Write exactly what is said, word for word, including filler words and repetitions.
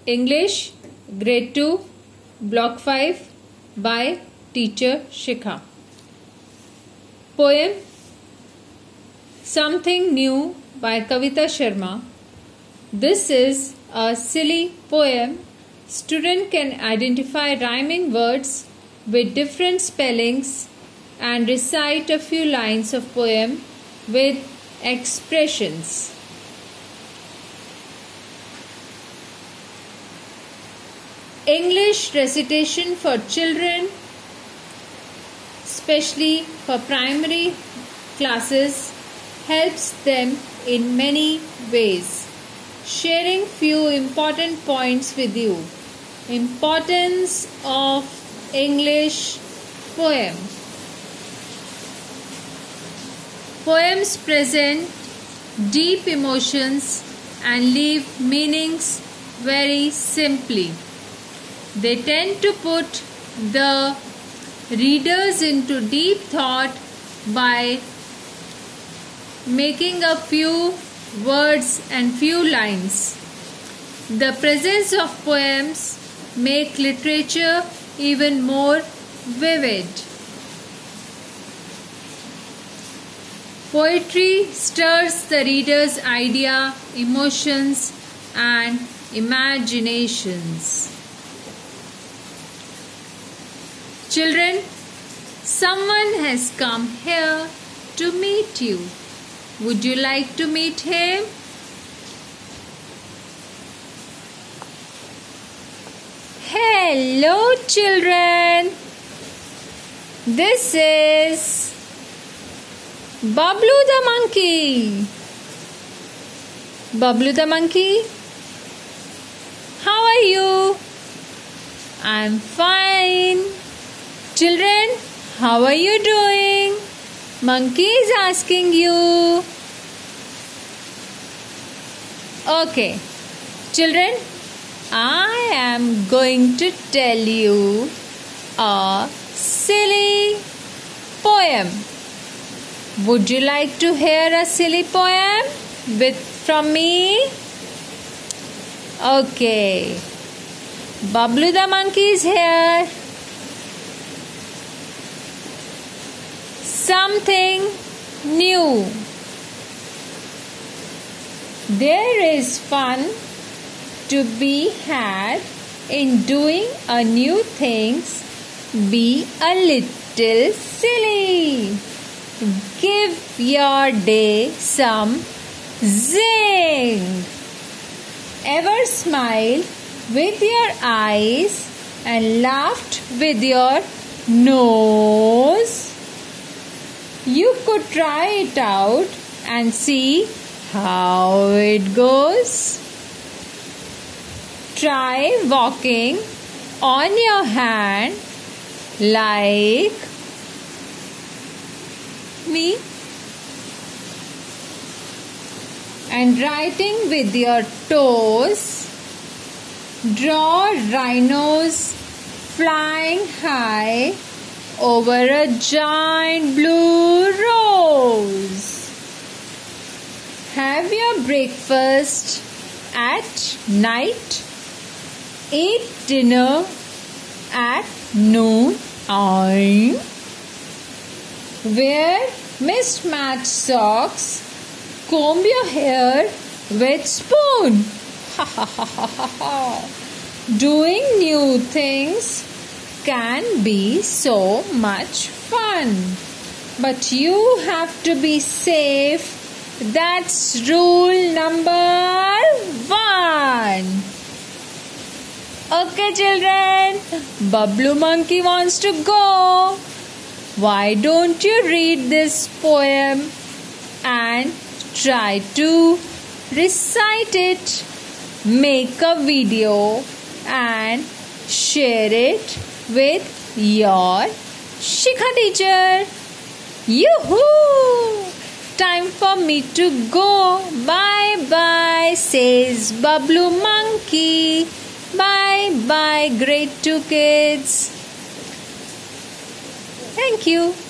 English, Grade two, Block five by Teacher Shikha. Poem Something New by Kavita Sharma. This is a silly poem. Student can identify rhyming words with different spellings and recite a few lines of poem with expressions. English recitation for children, especially for primary classes, helps them in many ways. Sharing few important points with you. Importance of English poem. Poems present deep emotions and leave meanings very simply. They tend to put the readers into deep thought by making a few words and few lines. The presence of poems make literature even more vivid. Poetry stirs the reader's idea, emotions and imaginations. Children, someone has come here to meet you. Would you like to meet him? Hello, children. This is Bablu the monkey. Bablu the monkey, how are you? I'm fine. Children, how are you doing? Monkey is asking you. Okay, children, I am going to tell you a silly poem. Would you like to hear a silly poem with from me? Okay, Bablu the monkey is here. Something new. There is fun to be had in doing a new things. Be a little silly. Give your day some zing. Ever smile with your eyes and laughed with your nose? You could try it out and see how it goes. Try walking on your hand like me and writing with your toes. Draw rhinos flying high over a giant blue rose. Have your breakfast at night. Eat dinner at noon time. Wear mismatched socks. Comb your hair with spoon. Doing new things can be so much fun, but you have to be safe. That's rule number one. Okay, children, Bablu monkey wants to go. Why don't you read this poem and try to recite it? Make a video and share it with your Shikha teacher. Yoo-hoo! Time for me to go. Bye bye, says Bablu monkey. Bye bye, grade two kids. Thank you.